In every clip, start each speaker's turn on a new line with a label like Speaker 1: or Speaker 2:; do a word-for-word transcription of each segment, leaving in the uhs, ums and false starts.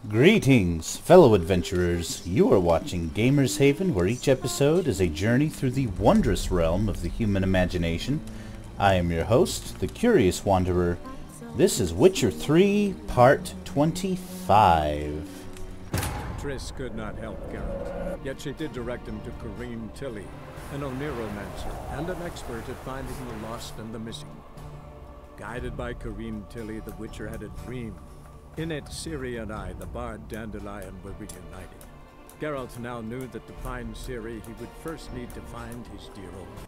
Speaker 1: Greetings, fellow adventurers. You are watching Gamers Haven, where each episode is a journey through the wondrous realm of the human imagination. I am your host, the Curious Wanderer. This is Witcher three, Part twenty-five.
Speaker 2: Triss could not help Geralt, yet she did direct him to Corrine Tilly, an Oniromancer and an expert at finding the lost and the missing. Guided by Corrine Tilly, the Witcher had a dream. In it, Ciri and I, the bard Dandelion, were reunited. Geralt now knew that to find Ciri, he would first need to find his dear old.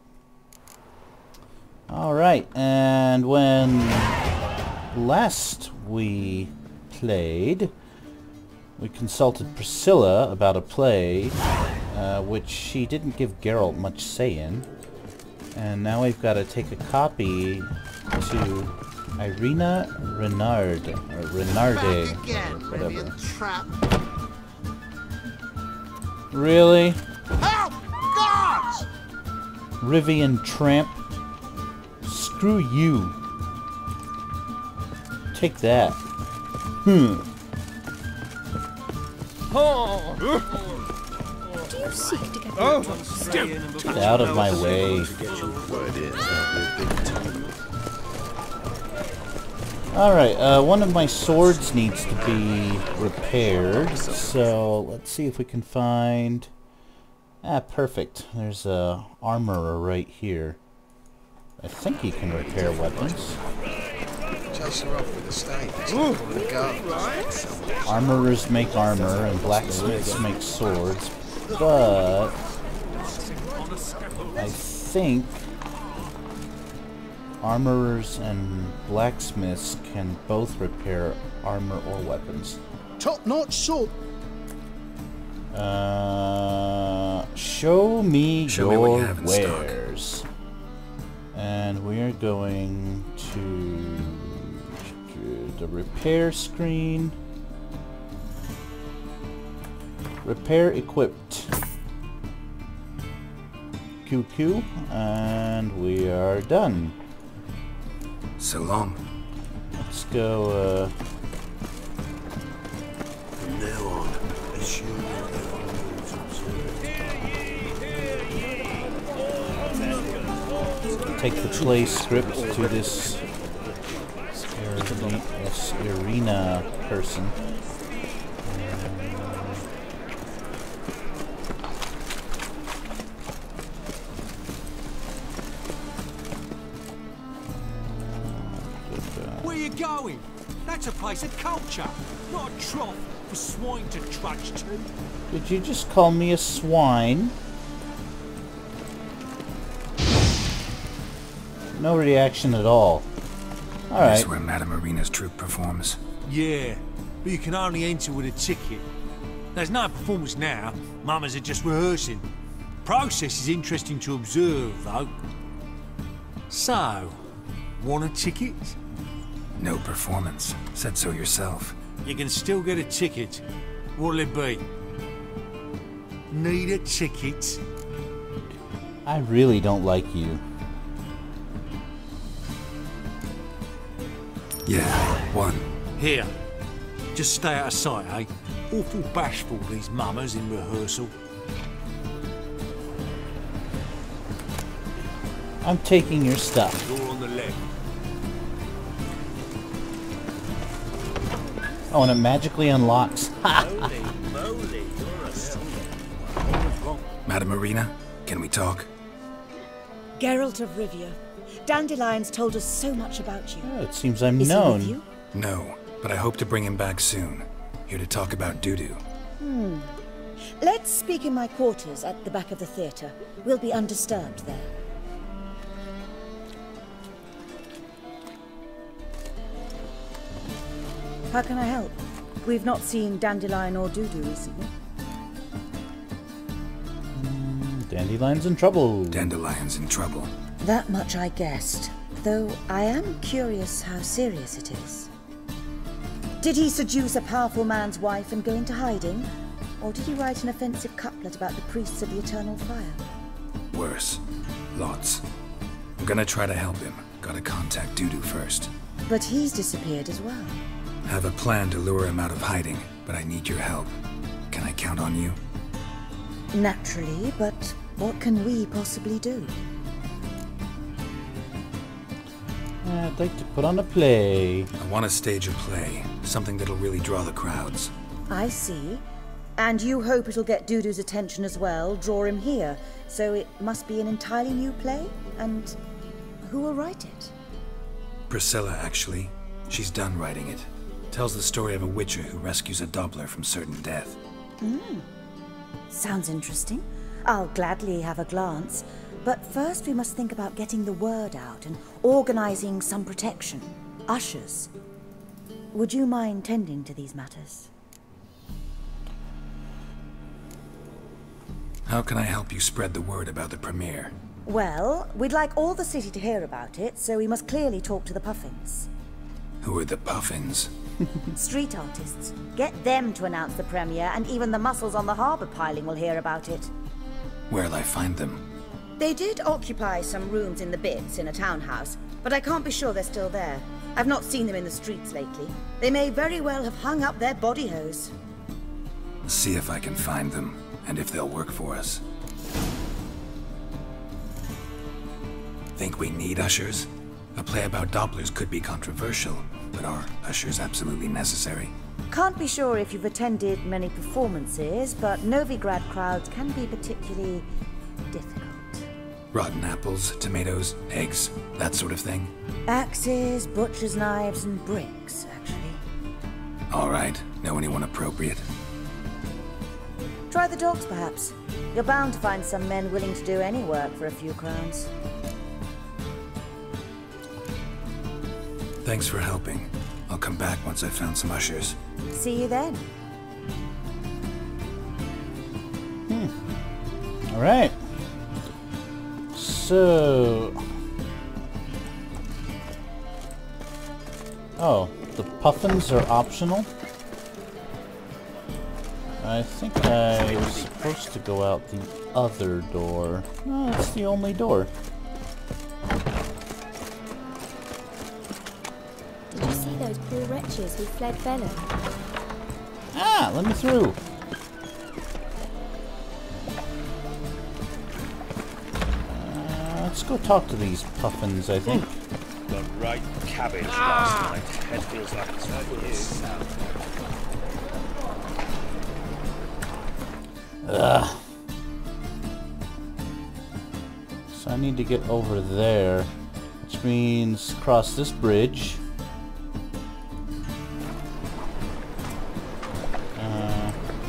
Speaker 1: Alright, and when last we played, we consulted Priscilla about a play, uh, which she didn't give Geralt much say in. And now we've got to take a copy to Irina Renard, or Renarde,
Speaker 3: again,
Speaker 1: or whatever.
Speaker 3: Trap.
Speaker 1: Really?
Speaker 3: Help! Guards!
Speaker 1: Rivian Tramp? Screw you. Take that. Hmm.
Speaker 4: Do you seek to get
Speaker 2: Oh,
Speaker 1: Get out of my way. Alright, uh, one of my swords needs to be repaired, so let's see if we can find... Ah, perfect. There's a armorer right here. I think he can repair weapons.
Speaker 5: Chase her off with a stake.
Speaker 1: Armorers make armor and blacksmiths make swords, but I think armorers and blacksmiths can both repair armor or weapons.
Speaker 3: Top-notch sword.
Speaker 1: Uh, show me
Speaker 5: Show me
Speaker 1: your
Speaker 5: what you have in stock.
Speaker 1: wares. And we're going to the repair screen. Repair equipped. Q Q, and we are done.
Speaker 5: So long.
Speaker 1: Let's go, uh...
Speaker 5: From now on, assume
Speaker 1: take the play script to this Irina, this Irina person.
Speaker 6: Where you going? That's a place of culture, not a trough for swine to trudge to.
Speaker 1: Did you just call me a swine? No reaction at all. Alright.
Speaker 5: That's where Madame Marina's troupe performs.
Speaker 6: Yeah, but you can only enter with a ticket. There's no performance now. Mamas are just rehearsing. Process is interesting to observe, though. So, want a ticket?
Speaker 5: No performance. Said so yourself.
Speaker 6: You can still get a ticket. What'll it be? Need a ticket?
Speaker 1: I really don't like you.
Speaker 5: Yeah, one.
Speaker 6: Here. Just stay out of sight, eh? Awful bashful, these mamas in rehearsal.
Speaker 1: I'm taking your stuff.
Speaker 6: Door on the left.
Speaker 1: Oh, and it magically unlocks. Ha!
Speaker 5: Madame Marina, can we talk?
Speaker 4: Geralt of Rivia. Dandelion's told us so much about you.
Speaker 1: Oh, it seems I'm
Speaker 4: Is
Speaker 1: known.
Speaker 4: he with you?
Speaker 5: No, but I hope to bring him back soon. Here to talk about Dudu.
Speaker 4: Hmm. Let's speak in my quarters at the back of the theatre. We'll be undisturbed there. How can I help? We've not seen Dandelion or Dudu recently.
Speaker 1: Dandelion's in trouble.
Speaker 5: Dandelion's in trouble.
Speaker 4: That much I guessed, though I am curious how serious it is. Did he seduce a powerful man's wife and go into hiding? Or did he write an offensive couplet about the priests of the eternal fire?
Speaker 5: Worse. Lots. I'm gonna try to help him. Gotta contact Dudu first.
Speaker 4: But he's disappeared as well.
Speaker 5: I have a plan to lure him out of hiding, but I need your help. Can I count on you?
Speaker 4: Naturally, but what can we possibly do?
Speaker 1: I'd like to put on a play.
Speaker 5: I want to stage a play, something that'll really draw the crowds.
Speaker 4: I see. And you hope it'll get Dudu's attention as well, draw him here. So it must be an entirely new play? And who will write it?
Speaker 5: Priscilla, actually. She's done writing it. Tells the story of a witcher who rescues a Doppler from certain death.
Speaker 4: Mm. Sounds interesting. I'll gladly have a glance. But first we must think about getting the word out and organizing some protection. Ushers. Would you mind tending to these matters?
Speaker 5: How can I help you spread the word about the premiere?
Speaker 4: Well, we'd like all the city to hear about it, so we must clearly talk to the Puffins.
Speaker 5: Who are the Puffins?
Speaker 4: Street artists. Get them to announce the premiere, and even the muscles on the harbour piling will hear about it.
Speaker 5: Where'll I find them?
Speaker 4: They did occupy some rooms in the Bits in a townhouse, but I can't be sure they're still there. I've not seen them in the streets lately. They may very well have hung up their body hose.
Speaker 5: See if I can find them, and if they'll work for us. Think we need ushers? A play about Dopplers could be controversial, but are ushers absolutely necessary?
Speaker 4: Can't be sure if you've attended many performances, but Novigrad crowds can be particularly difficult.
Speaker 5: Rotten apples, tomatoes, eggs, that sort of thing?
Speaker 4: Axes, butcher's knives, and bricks, actually.
Speaker 5: All right. Know anyone appropriate?
Speaker 4: Try the dogs, perhaps. You're bound to find some men willing to do any work for a few crowns.
Speaker 5: Thanks for helping. I'll come back once I've found some ushers.
Speaker 4: See you then.
Speaker 1: Hmm. All right. So... Oh, the puffins are optional? I think I was supposed to go out the other door. No, it's the only door.
Speaker 7: Did you see those poor wretches who fled Velen?
Speaker 1: Ah, let me through. Uh, let's go talk to these puffins, I think.
Speaker 8: The right cabbage last night. Head feels like it's for you.
Speaker 1: Ugh. So I need to get over there, which means cross this bridge. Uh,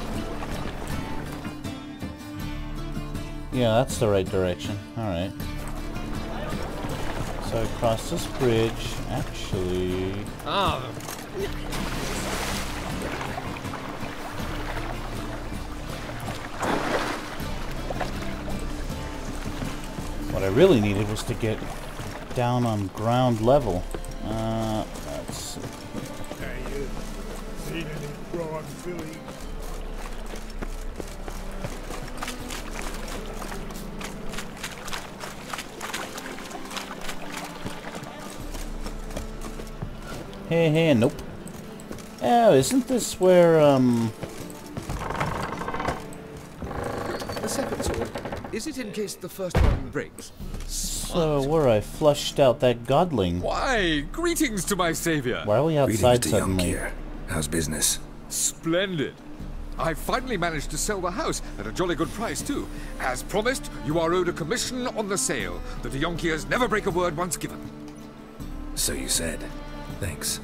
Speaker 1: yeah, that's the right direction. Alright. So I cross this bridge, actually...
Speaker 2: Ah.
Speaker 1: What I really needed was to get down on ground level. Uh, let's see.
Speaker 3: Hey, you seen any prawn filly?
Speaker 1: Hey, hey, nope. Oh, isn't this where, um...
Speaker 9: A second sword. Is it in case the first one breaks?
Speaker 1: So, where I flushed out that godling.
Speaker 10: Why, greetings to my savior.
Speaker 1: Why are we outside
Speaker 5: Greetings to young
Speaker 1: suddenly?
Speaker 5: Kier. How's business?
Speaker 10: Splendid. I finally managed to sell the house at a jolly good price, too. As promised, you are owed a commission on the sale. The de Jonkiers never break a word once given.
Speaker 5: So you said. Thanks.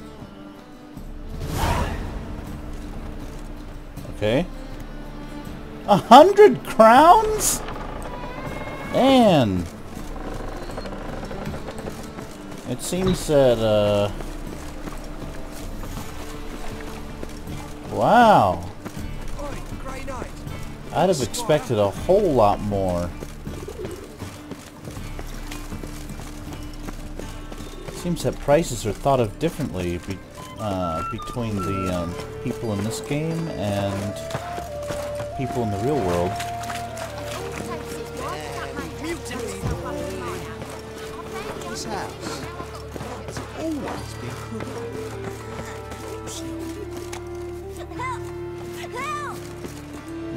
Speaker 1: Okay. A hundred crowns? Man. It seems that, uh... wow. I'd have expected a whole lot more. Seems that prices are thought of differently be, uh, between the um, people in this game and people in the real world.
Speaker 3: This house has always been crooked. See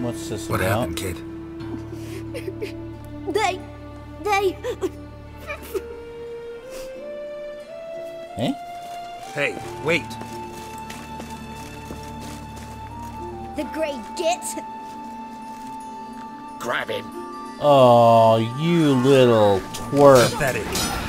Speaker 1: What's this
Speaker 5: What
Speaker 1: about?
Speaker 5: happened, kid?
Speaker 7: They... they...
Speaker 1: Eh?
Speaker 5: Hey, wait!
Speaker 7: The Grey Git.
Speaker 8: Grab him.
Speaker 1: Oh, you little twerp.
Speaker 5: Pathetic.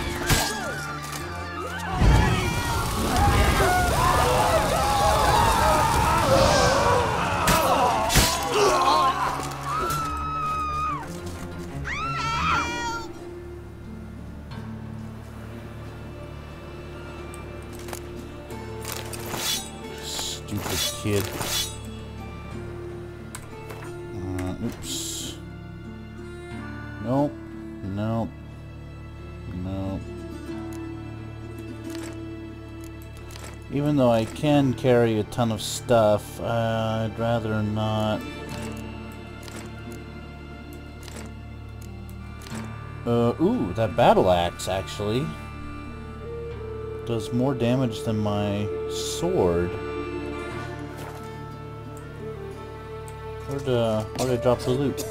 Speaker 1: Stupid kid. Uh, oops. Nope. Nope. Nope. Even though I can carry a ton of stuff, uh, I'd rather not. Uh, ooh, that battle axe actually does more damage than my sword. Where'd, uh, where'd I drop the loot?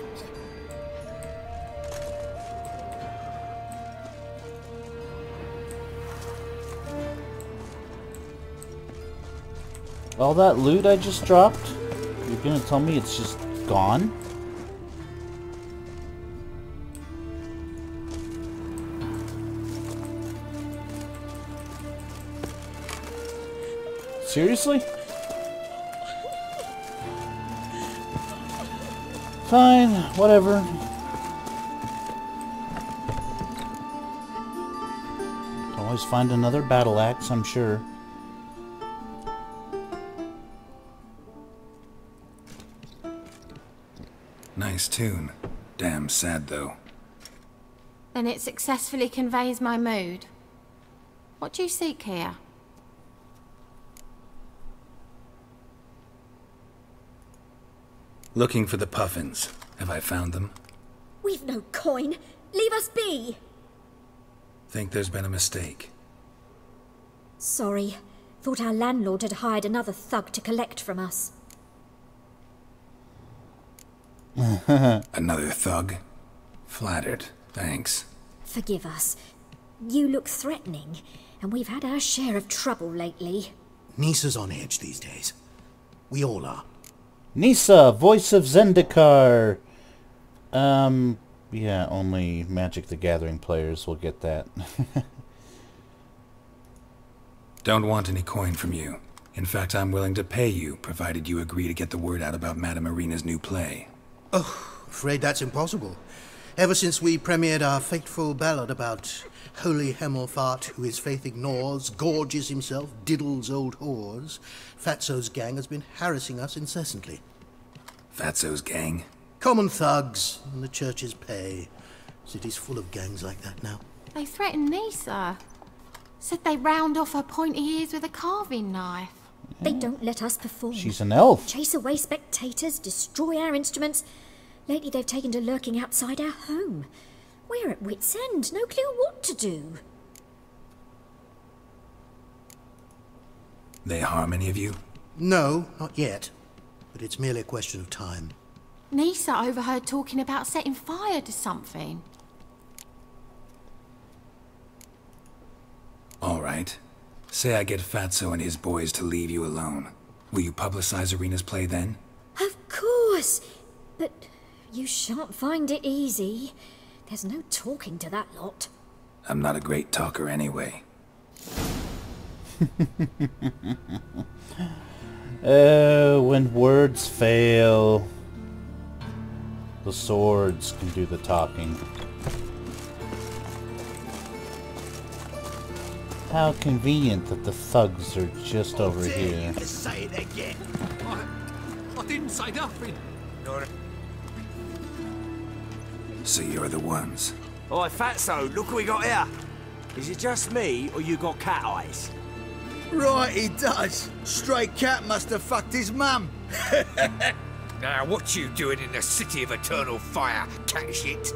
Speaker 1: All that loot I just dropped? You're gonna tell me it's just gone? Seriously? Fine, whatever. Always find another battle axe, I'm sure.
Speaker 5: Nice tune. Damn sad, though.
Speaker 11: Then it successfully conveys my mood. What do you seek here?
Speaker 5: Looking for the puffins. Have I found them?
Speaker 7: We've no coin. Leave us be.
Speaker 5: Think there's been a mistake.
Speaker 7: Sorry. Thought our landlord had hired another thug to collect from us.
Speaker 5: Another thug? Flattered. Thanks.
Speaker 7: Forgive us. You look threatening, and we've had our share of trouble lately.
Speaker 12: Nisa's on edge these days. We all are.
Speaker 1: Nisa, voice of Zendikar. Um, yeah, only Magic the Gathering players will get that.
Speaker 5: Don't want any coin from you. In fact, I'm willing to pay you, provided you agree to get the word out about Madame Irina's new play.
Speaker 12: Oh, afraid that's impossible. Ever since we premiered our fateful ballad about holy Hemelfart, who his faith ignores, gorges himself, diddles old whores, Fatso's gang has been harassing us incessantly.
Speaker 5: Fatso's gang?
Speaker 12: Common thugs, and the church's pay. City's full of gangs like that now.
Speaker 11: They threatened Nisa. Said they round off her pointy ears with a carving knife.
Speaker 7: They don't let us perform.
Speaker 1: She's an elf.
Speaker 7: Chase away spectators, destroy our instruments. Lately they've taken to lurking outside our home. We're at wit's end, no clue what to do.
Speaker 5: They harm any of you?
Speaker 12: No, not yet. But it's merely a question of time.
Speaker 11: Nisa overheard talking about setting fire to something.
Speaker 5: All right. Say I get Fatso and his boys to leave you alone. Will you publicize Irina's play then?
Speaker 7: Of course. But you shan't find it easy. There's no talking to that lot.
Speaker 5: I'm not a great talker anyway.
Speaker 1: Oh, when words fail, the swords can do the talking. How convenient that the thugs are just over here.
Speaker 6: Say it again. I, I didn't say nothing.
Speaker 5: So you're the ones.
Speaker 13: Oi, Fatso, look what we got here. Is it just me, or you got cat eyes?
Speaker 14: Right, he does. Stray cat must have fucked his mum.
Speaker 10: Now, what you doing in the city of eternal fire, cat shit?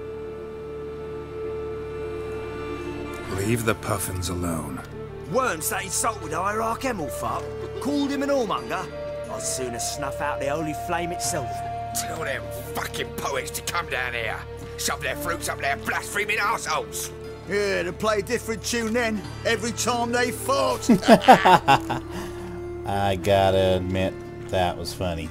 Speaker 5: Leave the puffins alone.
Speaker 13: Worms that insulted Iraq Hemelfart, called him an whoremonger. I'd sooner snuff out the holy flame itself.
Speaker 10: Tell them fucking poets to come down here. Shove their fruits up their blaspheming arseholes.
Speaker 14: Yeah, to play a different tune then, every time they fought.
Speaker 1: I gotta admit, that was funny.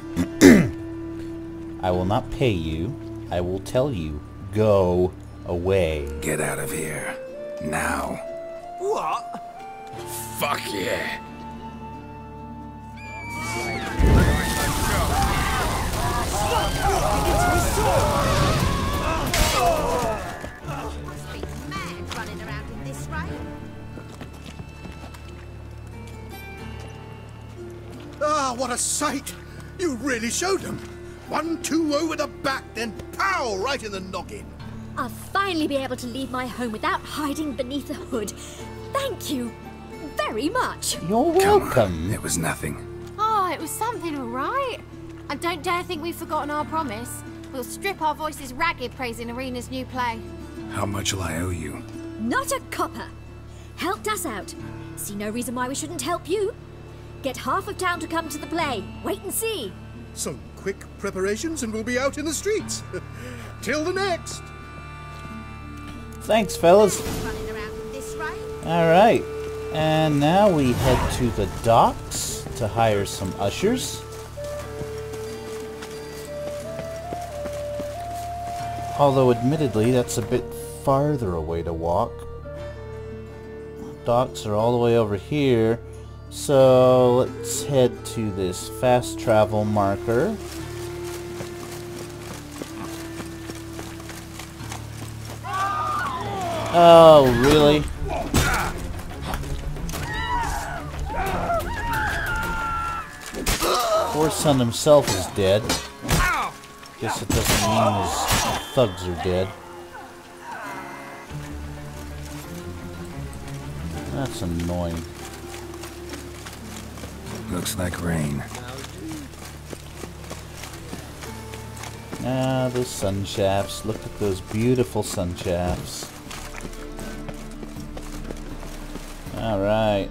Speaker 1: I will not pay you. I will tell you, go away.
Speaker 5: Get out of here. Now.
Speaker 13: What?
Speaker 10: Fuck yeah.
Speaker 12: Ah, what a sight! You really showed them. One, two over the back, then pow, right in the noggin.
Speaker 7: I'll finally be able to leave my home without hiding beneath a hood. Thank you very much.
Speaker 1: You're welcome.
Speaker 5: It was nothing.
Speaker 11: Oh, it was something, all right. I don't dare think we've forgotten our promise. We'll strip our voices ragged praising Arena's new play.
Speaker 5: How much will I owe you?
Speaker 7: Not a copper. Helped us out. See no reason why we shouldn't help you. Get half of town to come to the play. Wait and see.
Speaker 12: Some quick preparations and we'll be out in the streets. Till the next.
Speaker 1: Thanks, fellas. Alright. And now we head to the docks to hire some ushers. Although, admittedly, that's a bit farther away to walk. Docks are all the way over here. So, let's head to this fast travel marker. Oh, really? Poor son himself is dead. Guess it doesn't mean his thugs are dead. That's annoying.
Speaker 5: Looks like rain.
Speaker 1: Ah, those sun shafts. Look at those beautiful sun shafts. Alright.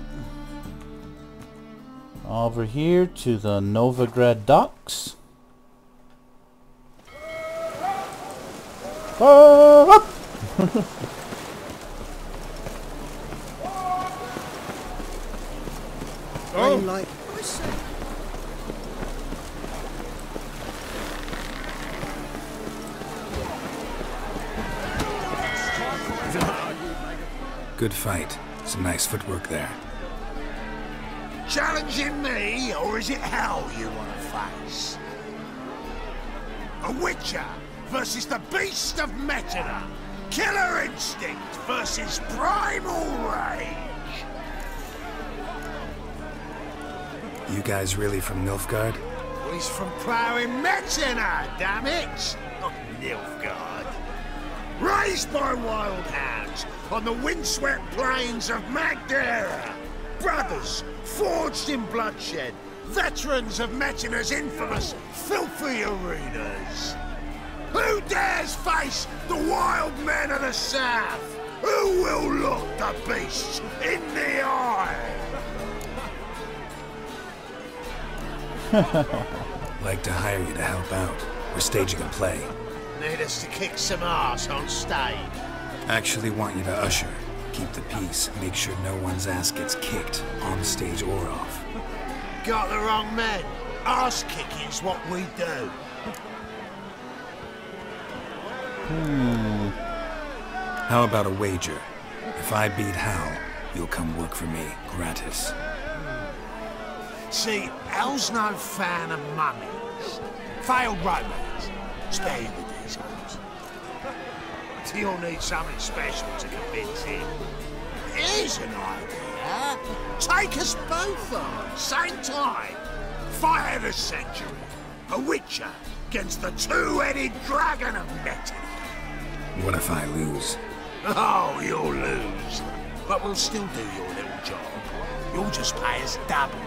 Speaker 1: Over here to the Novigrad docks. Oh!
Speaker 12: Oh, like
Speaker 5: Good fight. Some nice footwork there.
Speaker 14: Challenging me, or is it hell you want to face? A Witcher versus the Beast of Metina. Killer instinct versus primal rage.
Speaker 5: You guys really from Nilfgaard?
Speaker 14: Well, he's from ploughing Metina, damn it! Not Nilfgaard. Raised by wild hounds on the windswept plains of Magdera. Brothers forged in bloodshed. Veterans of Metina's infamous filthy arenas. Who dares face the wild men of the south? Who will look the beasts in the eye?
Speaker 5: Like to hire you to help out. We're staging a play.
Speaker 14: Need us to kick some ass on stage.
Speaker 5: Actually want you to usher. Keep the peace. Make sure no one's ass gets kicked, on stage or off.
Speaker 14: Got the wrong men. Ass kicking's what we do.
Speaker 1: Hmm.
Speaker 5: How about a wager? If I beat Hal, you'll come work for me, gratis.
Speaker 14: See, Hal's no fan of mummies. Failed romance. Spare you the details. You'll need something special to convince him. Here's an idea. Take us both on, same time. Fight of the century. A Witcher against the two-headed dragon of Metina.
Speaker 5: What if I lose?
Speaker 14: Oh, you'll lose. But we'll still do your little job. You'll just pay us double.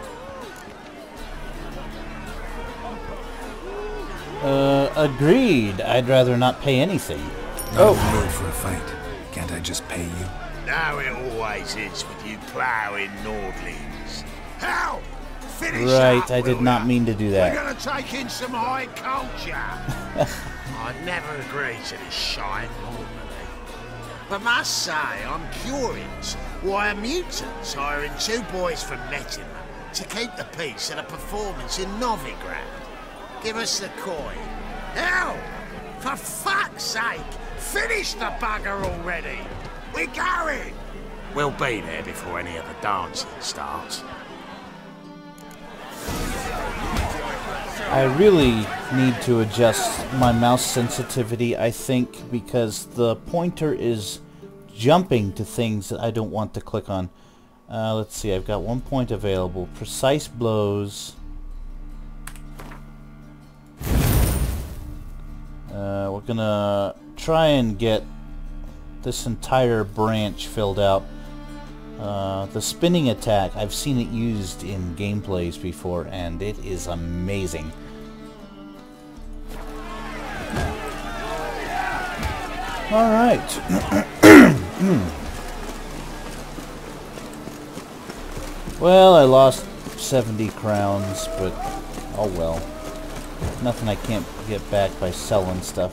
Speaker 1: Uh, agreed. I'd rather not pay anything.
Speaker 5: Not
Speaker 1: Oh.
Speaker 5: in the mood for a fight. Can't I just pay you?
Speaker 14: Now it always is with you ploughing Nordlings. Hell, finish
Speaker 1: Right,
Speaker 14: up,
Speaker 1: I did
Speaker 14: will
Speaker 1: not
Speaker 14: ya?
Speaker 1: mean to do that.
Speaker 14: We're gonna take in some high culture. I never agree to this shite normally. But must say, I'm curious why a mutant's hiring two boys from Metima to keep the peace at a performance in Novigrad. Give us the coin. Hell! For fuck's sake! Finish the bugger already! We're going! We'll be there before any of the dancing starts.
Speaker 1: I really need to adjust my mouse sensitivity, I think, because the pointer is jumping to things that I don't want to click on. Uh, let's see, I've got one point available. Precise blows. Uh, we're gonna try and get this entire branch filled out. Uh, the spinning attack, I've seen it used in gameplays before, and it is amazing. Alright. Well, I lost seventy crowns, but oh well. Nothing I can't get back by selling stuff.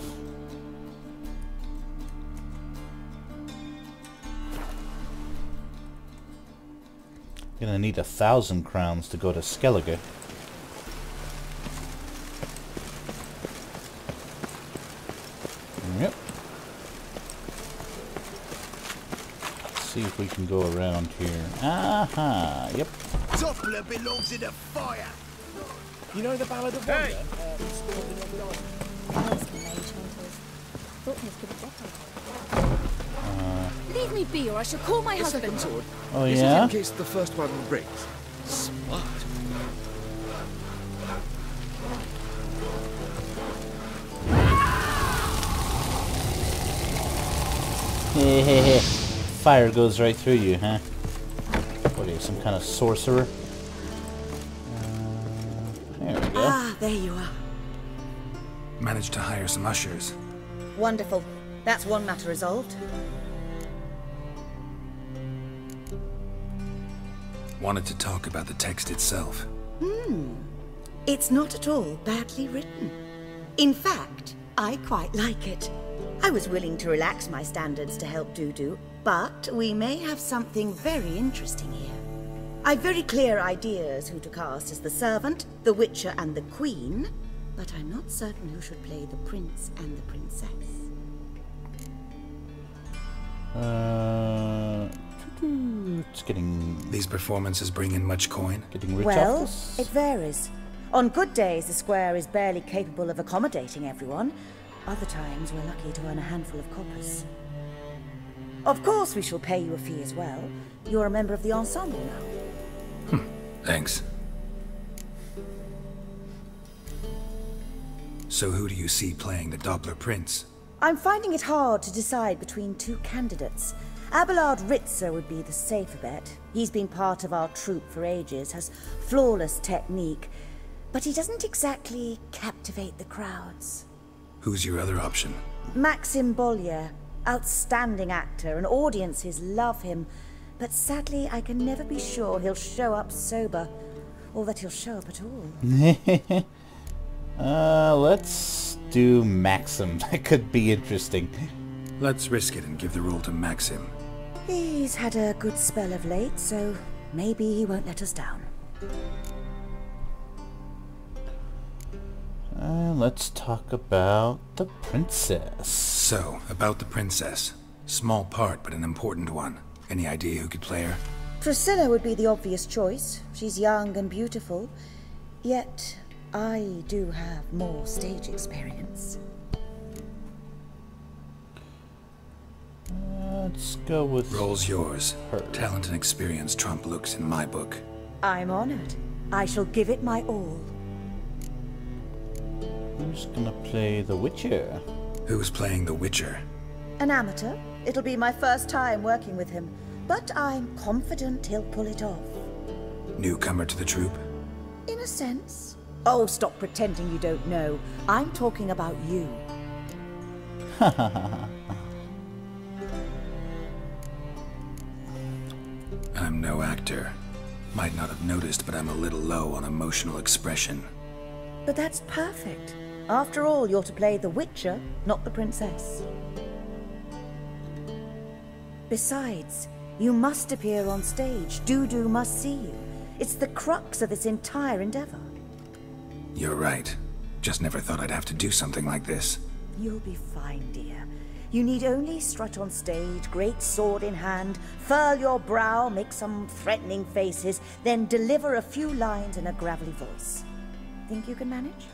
Speaker 1: Gonna need a thousand crowns to go to Skellige. Yep. Let's see if we can go around here. Aha! Yep.
Speaker 13: Doppler belongs in a fire. You know the Ballad of
Speaker 8: Hey!
Speaker 1: Uh,
Speaker 7: Leave me be, or I shall call my
Speaker 9: The
Speaker 7: husband.
Speaker 9: second sword.
Speaker 1: Oh,
Speaker 9: Is
Speaker 1: yeah?
Speaker 9: it in case the first one breaks? Smart.
Speaker 1: Fire goes right through you, huh? What are you, some kind of sorcerer? Uh, there we go.
Speaker 4: Ah, there you are.
Speaker 5: Managed to hire some ushers.
Speaker 4: Wonderful. That's one matter resolved.
Speaker 5: Wanted to talk about the text itself.
Speaker 4: Hmm. It's not at all badly written. In fact, I quite like it. I was willing to relax my standards to help Dudu, but we may have something very interesting here. I've very clear ideas who to cast as the servant, the witcher, and the queen, but I'm not certain who should play the prince and the princess.
Speaker 1: Uh, it's getting...
Speaker 5: These performances bring in much coin?
Speaker 1: Getting rich
Speaker 4: Well,
Speaker 1: off this?
Speaker 4: it varies. On good days, the square is barely capable of accommodating everyone. Other times, we're lucky to earn a handful of coppers. Of course, we shall pay you a fee as well. You're a member of the ensemble now.
Speaker 5: Hmm. Thanks. So who do you see playing the Doppler Prince?
Speaker 4: I'm finding it hard to decide between two candidates. Abelard Ritzer would be the safer bet. He's been part of our troupe for ages, has flawless technique, but he doesn't exactly captivate the crowds.
Speaker 5: Who's your other option?
Speaker 4: Maxim Bollier, outstanding actor, and audiences love him, but sadly I can never be sure he'll show up sober, or that he'll show up at all.
Speaker 1: uh, let's do Maxim. That could be interesting.
Speaker 5: Let's risk it and give the role to Maxim.
Speaker 4: He's had a good spell of late, so maybe he won't let us down.
Speaker 1: Uh, let's talk about the princess.
Speaker 5: So, about the princess. Small part, but an important one. Any idea who could play her?
Speaker 4: Priscilla would be the obvious choice. She's young and beautiful. Yet, I do have more stage experience.
Speaker 1: Let's go with...
Speaker 5: Role's yours.
Speaker 1: Her.
Speaker 5: Talent and experience trump looks in my book.
Speaker 4: I'm honored. I shall give it my all.
Speaker 1: Who's gonna play the Witcher?
Speaker 5: Who's playing the Witcher?
Speaker 4: An amateur. It'll be my first time working with him, but I'm confident he'll pull it off.
Speaker 5: Newcomer to the troupe?
Speaker 4: In a sense. Oh, stop pretending you don't know. I'm talking about you.
Speaker 5: I'm no actor. Might not have noticed, but I'm a little low on emotional expression.
Speaker 4: But that's perfect. After all, you're to play the Witcher, not the princess. Besides, you must appear on stage. Dudu must see you. It's the crux of this entire endeavor.
Speaker 5: You're right. Just never thought I'd have to do something like this.
Speaker 4: You'll be fine, dear. You need only strut on stage, great sword in hand, furl your brow, make some threatening faces, then deliver a few lines in a gravelly voice. Think you can manage?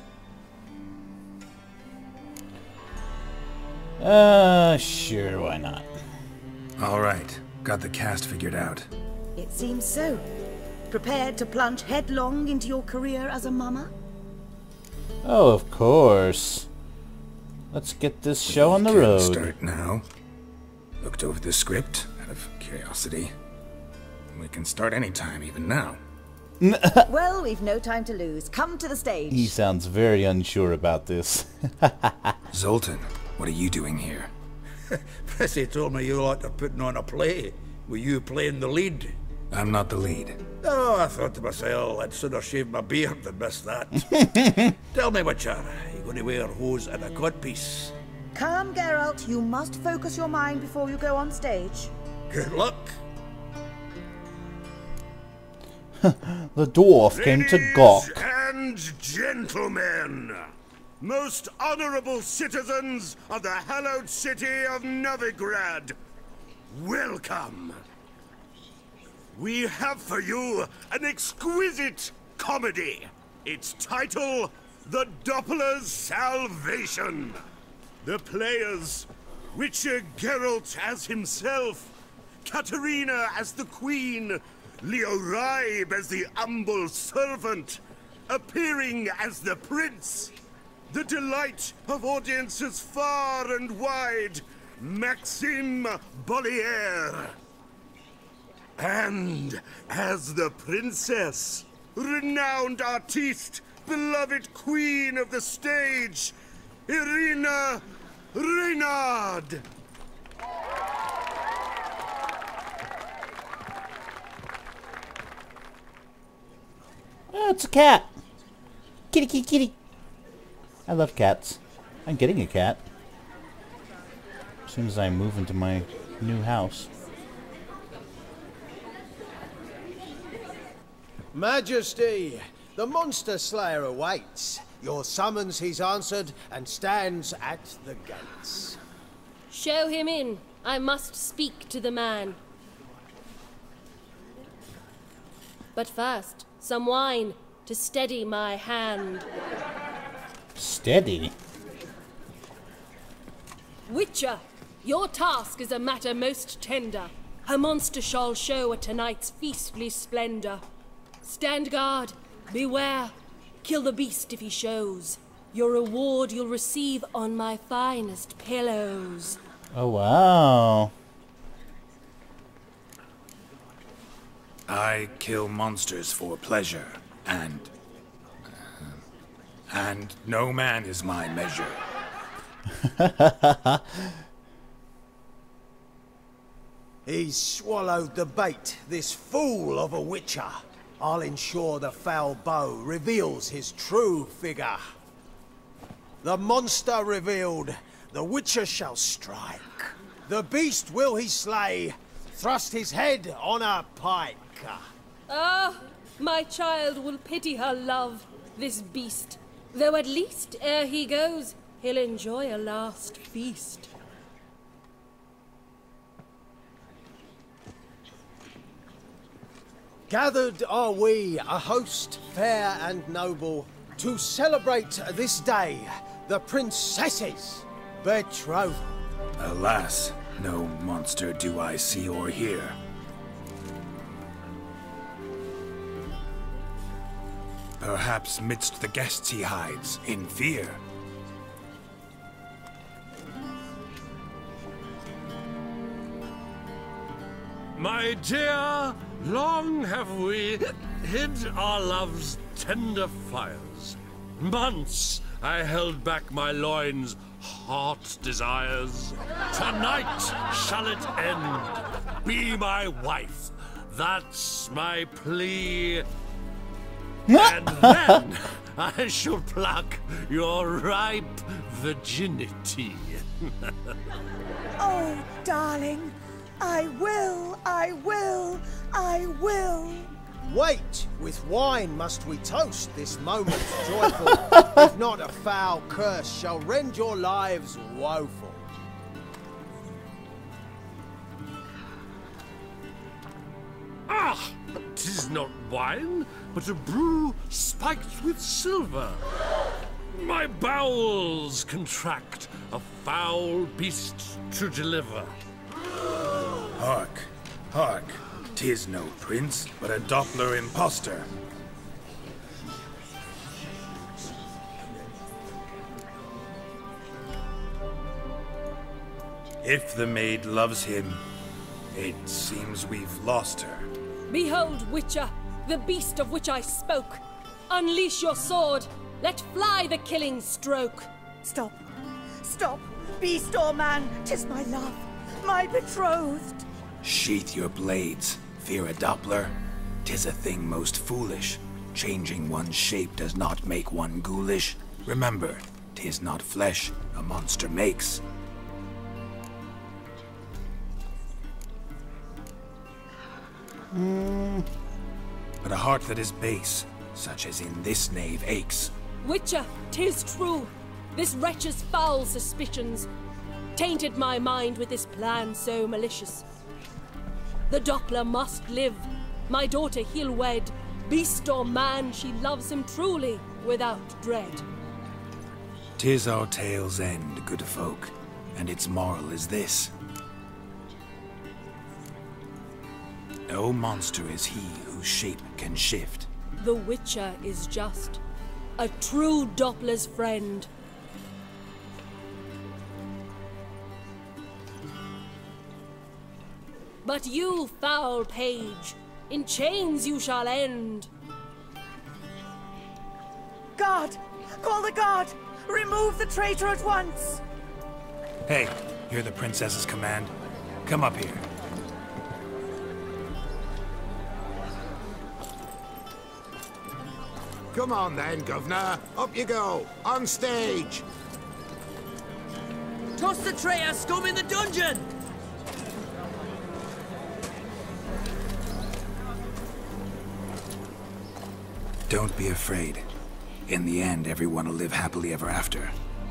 Speaker 1: Uh, sure, why not?
Speaker 5: All right. Got the cast figured out.
Speaker 4: It seems so. Prepared to plunge headlong into your career as a mama?
Speaker 1: Oh, of course. Let's get this show on the road.
Speaker 5: Start now. Looked over the script out of curiosity. We can start anytime, even now.
Speaker 4: Well, we've no time to lose. Come to the stage.
Speaker 1: He sounds very unsure about this.
Speaker 5: Zoltan, what are you doing here?
Speaker 15: Prissy told me you ought to putting on a play. Were you playing the lead?
Speaker 5: I'm not the lead.
Speaker 15: Oh, I thought to myself, I'd sooner shave my beard than miss that. Tell me, Witcher, are you going to wear hose and a codpiece?
Speaker 4: Calm, Geralt. You must focus your mind before you go on stage.
Speaker 15: Good luck.
Speaker 1: The dwarf came to gawk.
Speaker 14: And gentlemen, most honorable citizens of the hallowed city of Novigrad, welcome. We have for you an exquisite comedy. Its title, The Doppler's Salvation. The players, Witcher Geralt as himself, Katerina as the queen, Leo Raib as the humble servant, appearing as the prince, the delight of audiences far and wide, Maxime Bollier. And as the princess, renowned artiste, beloved queen of the stage, Irina Reynard.
Speaker 1: Oh, it's a cat. Kitty, kitty, kitty. I love cats. I'm getting a cat. As soon as I move into my new house.
Speaker 16: Majesty, the monster slayer awaits. Your summons he's answered and stands at the gates.
Speaker 17: Show him in. I must speak to the man. But first, some wine to steady my hand.
Speaker 1: Steady?
Speaker 17: Witcher, your task is a matter most tender. Her monster shall show at tonight's feastly splendor. Stand guard, beware, kill the beast if he shows. Your reward you'll receive on my finest pillows.
Speaker 1: Oh, wow.
Speaker 5: I kill monsters for pleasure, and... Uh, and no man is my measure.
Speaker 16: He's swallowed the bait, this fool of a witcher. I'll ensure the foul bow reveals his true figure. The monster revealed, the witcher shall strike. The beast will he slay, thrust his head on a pike.
Speaker 17: Ah, my child will pity her love, this beast. Though at least, ere he goes, he'll enjoy a last feast.
Speaker 16: Gathered are we, a host fair and noble, to celebrate this day, the princess's betrothal.
Speaker 5: Alas, no monster do I see or hear. Perhaps midst the guests he hides, in fear.
Speaker 2: My dear, long have we hid our love's tender fires. Months I held back my loins' heart desires. Tonight shall it end. Be my wife,
Speaker 18: That's my plea. And then I shall pluck your ripe virginity.
Speaker 4: Oh, darling, I will, I will, I will.
Speaker 16: Wait, with wine must we toast this moment joyful. If not, a foul curse shall rend your lives woeful.
Speaker 18: Ah, 'tis not wine, but a brew spiked with silver. My bowels contract, a foul beast to deliver.
Speaker 5: Hark, hark. 'Tis no prince, but a Doppler impostor. If the maid loves him, it seems we've lost her.
Speaker 17: Behold, Witcher, the beast of which I spoke. Unleash your sword. Let fly the killing stroke.
Speaker 4: Stop. Stop. Beast or man, 'tis my love, my betrothed.
Speaker 5: Sheath your blades. Fear a Doppler? 'Tis a thing most foolish. Changing one's shape does not make one ghoulish. Remember, 'tis not flesh a monster makes.
Speaker 1: Mm.
Speaker 5: But a heart that is base, such as in this knave, aches.
Speaker 17: Witcher, 'tis true. This wretch's foul suspicions tainted my mind with this plan so malicious. The Doppler must live. My daughter he'll wed. Beast or man, she loves him truly, without dread.
Speaker 5: 'Tis our tale's end, good folk, and its moral is this. No monster is he whose shape can shift.
Speaker 17: The Witcher is just a true Doppler's friend. But you, foul page, in chains you shall end.
Speaker 4: Guard! Call the guard! Remove the traitor at once!
Speaker 5: Hey, hear the princess's command? Come up here.
Speaker 14: Come on then, governor. Up you go. On stage.
Speaker 19: Toss the traitor scum in the dungeon!
Speaker 5: Don't be afraid. In the end, everyone will live happily ever after.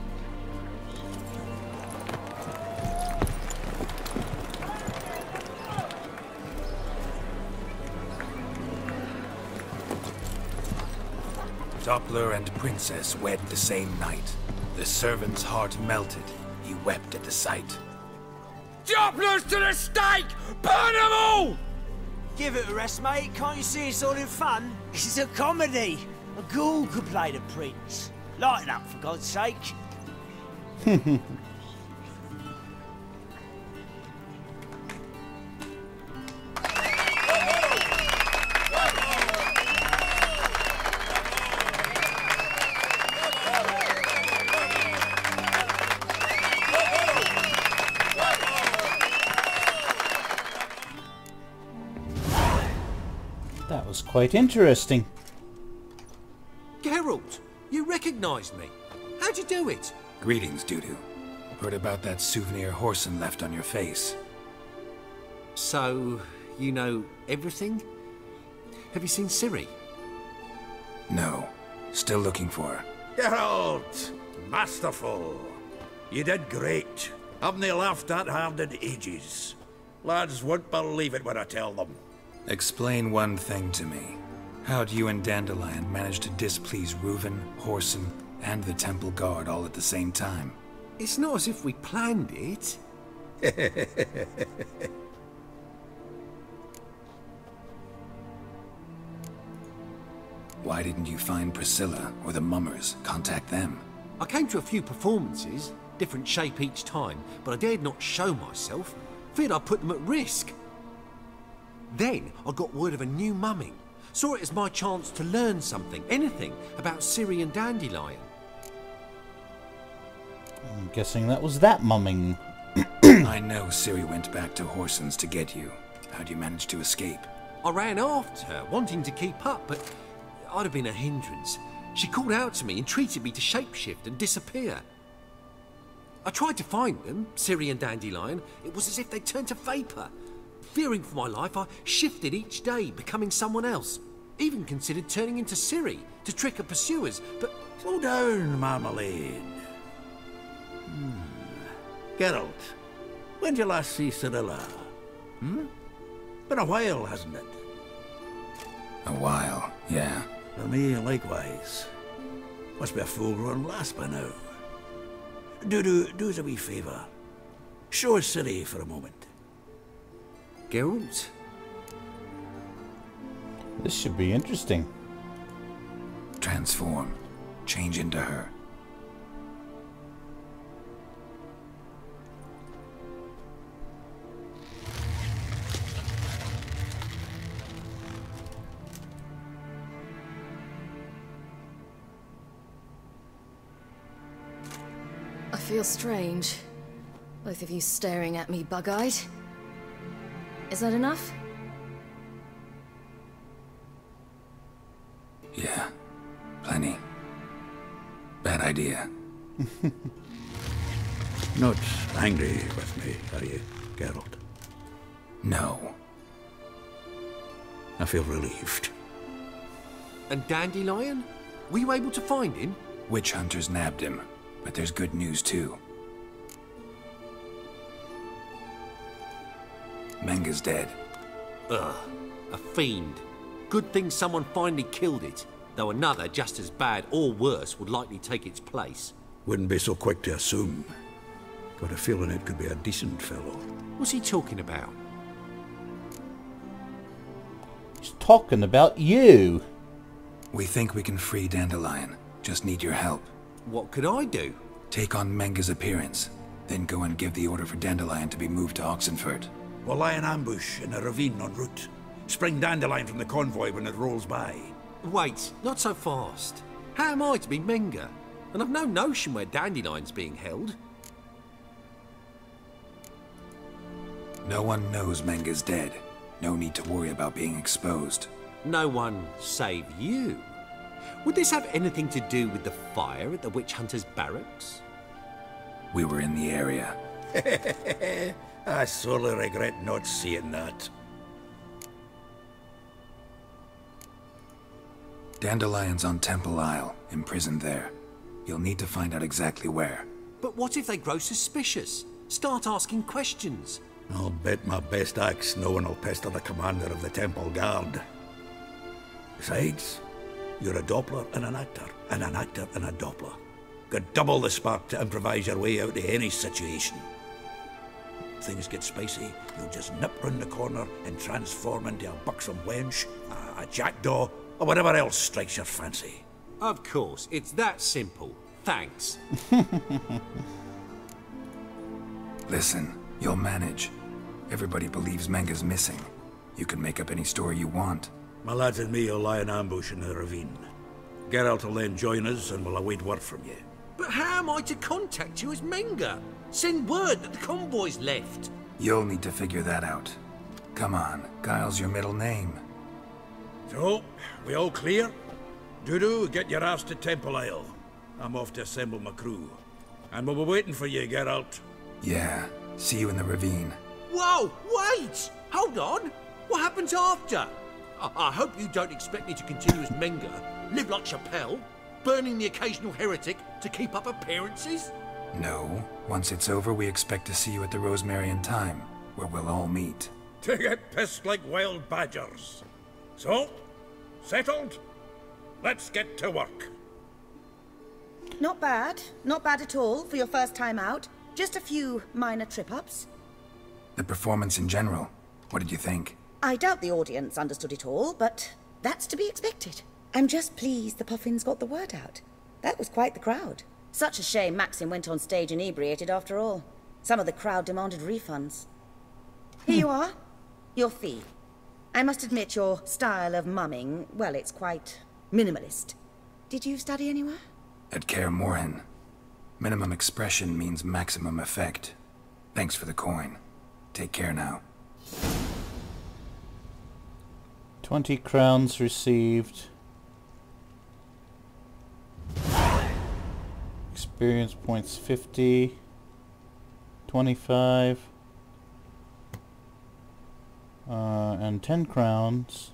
Speaker 5: Doppler and princess wed the same night. The servant's heart melted. He wept at the sight.
Speaker 13: Dopplers to the stake! Burn them all!
Speaker 19: Give it a rest, mate. Can't you see it's all in fun? This is a comedy. A ghoul could play the prince. Lighten up, for God's sake.
Speaker 1: That was quite interesting.
Speaker 6: Geralt, you recognized me. How'd you do it?
Speaker 5: Greetings, Dudu. Heard about that souvenir Horson left on your face.
Speaker 6: So, you know everything? Have you seen Ciri?
Speaker 5: No. Still looking for her.
Speaker 15: Geralt! Masterful! You did great. Haven't they laughed that hard in ages? Lads won't believe it when I tell them.
Speaker 5: Explain one thing to me. How'd you and Dandelion manage to displease Reuven, Horson, and the Temple Guard all at the same time?
Speaker 6: It's not as if we planned it.
Speaker 5: Why didn't you find Priscilla or the Mummers? Contact them.
Speaker 6: I came to a few performances, different shape each time, but I dared not show myself. Feared I'd put them at risk. Then I got word of a new mumming. Saw it as my chance to learn something, anything, about Ciri and Dandelion.
Speaker 1: I'm guessing that was that mumming.
Speaker 5: I know Ciri went back to Horson's to get you. How'd you manage to escape?
Speaker 20: I ran after her, wanting to keep up, but I'd have been a hindrance. She called out to me, entreated me to shapeshift and disappear. I tried to find them, Ciri and Dandelion. It was as if they turned to vapour. Fearing for my life, I shifted each day, becoming someone else. Even considered turning into Ciri to trick her pursuers, but...
Speaker 15: Slow down, Marmalade. Hmm. Geralt, when did you last see Cirilla? Hmm? Been a while, hasn't it?
Speaker 5: A while, yeah.
Speaker 15: For me, likewise. Must be a full-grown lass by now. Dudu, do us a wee favour. Show us Ciri for a moment.
Speaker 20: Geralt?
Speaker 1: This should be interesting.
Speaker 5: Transform. Change into her.
Speaker 21: I feel strange. Both of you staring at me bug-eyed. Is that enough?
Speaker 5: Yeah. Plenty. Bad idea.
Speaker 15: Not angry with me, are you, Geralt?
Speaker 5: No.
Speaker 15: I feel relieved.
Speaker 20: And Dandelion? Were you able to find him?
Speaker 5: Witch hunters nabbed him, but there's good news too. Menga's dead.
Speaker 20: Ugh, a fiend. Good thing someone finally killed it, though another just as bad or worse would likely take its place.
Speaker 15: Wouldn't be so quick to assume. Got a feeling it could be a decent fellow.
Speaker 20: What's he talking about?
Speaker 1: He's talking about you.
Speaker 5: We think we can free Dandelion. Just need your help.
Speaker 20: What could I do?
Speaker 5: Take on Menga's appearance, then go and give the order for Dandelion to be moved to Oxenfurt.
Speaker 15: We'll lie in ambush in a ravine en route. Spring Dandelion from the convoy when it rolls by.
Speaker 20: Wait, not so fast. How am I to be Menga? And I've no notion where Dandelion's being held.
Speaker 5: No one knows Menga's dead. No need to worry about being exposed.
Speaker 20: No one save you. Would this have anything to do with the fire at the witch hunters' barracks?
Speaker 5: We were in the area.
Speaker 15: I sorely regret not seeing that.
Speaker 5: Dandelion's on Temple Isle, imprisoned there. You'll need to find out exactly where.
Speaker 20: But what if they grow suspicious? Start asking questions?
Speaker 15: I'll bet my best axe no one will pester the commander of the Temple Guard. Besides, you're a Doppler and an actor, and an actor and a Doppler. Got double the spark to improvise your way out of any situation. Things get spicy, you'll just nip round the corner and transform into a buxom wench, a, a jackdaw, or whatever else strikes your fancy.
Speaker 20: Of course, it's that simple. Thanks.
Speaker 5: Listen, you'll manage. Everybody believes Menga's missing. You can make up any story you want.
Speaker 15: My lads and me will lie in ambush in the ravine. Geralt will then join us and we'll await word from you.
Speaker 20: But how am I to contact you as Menga? Send word that the convoy's left.
Speaker 5: You'll need to figure that out. Come on, Guile's your middle name.
Speaker 15: So, we all clear? Dudu, get your ass to Temple Isle. I'm off to assemble my crew. And we'll be waiting for you, Geralt.
Speaker 5: Yeah, see you in the ravine.
Speaker 20: Whoa, wait! Hold on! What happens after? I, I hope you don't expect me to continue as Menga, live like Chappelle, burning the occasional heretic to keep up appearances?
Speaker 5: No. Once it's over, we expect to see you at the Rosemarian Time, where we'll all meet.
Speaker 15: To get pissed like wild badgers. So, settled? Let's get to work.
Speaker 4: Not bad. Not bad at all for your first time out. Just a few minor trip-ups.
Speaker 5: The performance in general, what did you think?
Speaker 4: I doubt the audience understood it all, but that's to be expected. I'm just pleased the Puffins got the word out. That was quite the crowd. Such a shame Maxim went on stage inebriated after all. Some of the crowd demanded refunds. Here you are. Your fee. I must admit your style of mumming, well, it's quite minimalist. Did you study anywhere?
Speaker 5: At Kaer Morhen. Minimum expression means maximum effect. Thanks for the coin. Take care now.
Speaker 1: twenty crowns received. Experience points fifty. twenty-five. Uh, and ten crowns.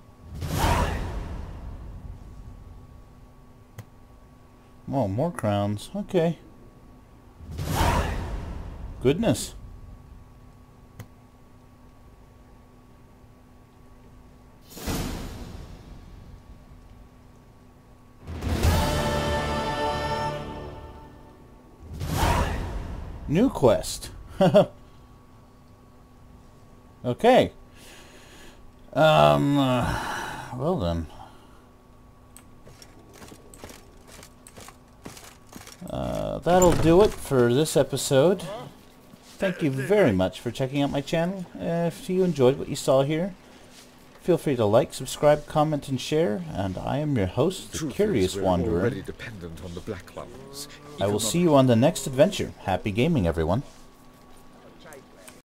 Speaker 1: Oh, more crowns. Okay. Goodness. New quest. Okay. Um, uh, well then. Uh, that'll do it for this episode. Thank you very much for checking out my channel. Uh, if you enjoyed what you saw here, feel free to like, subscribe, comment, and share. And I am your host, the Curious Wanderer.
Speaker 10: Already dependent on the black ones.
Speaker 1: I will see you on the next adventure. Happy gaming, everyone.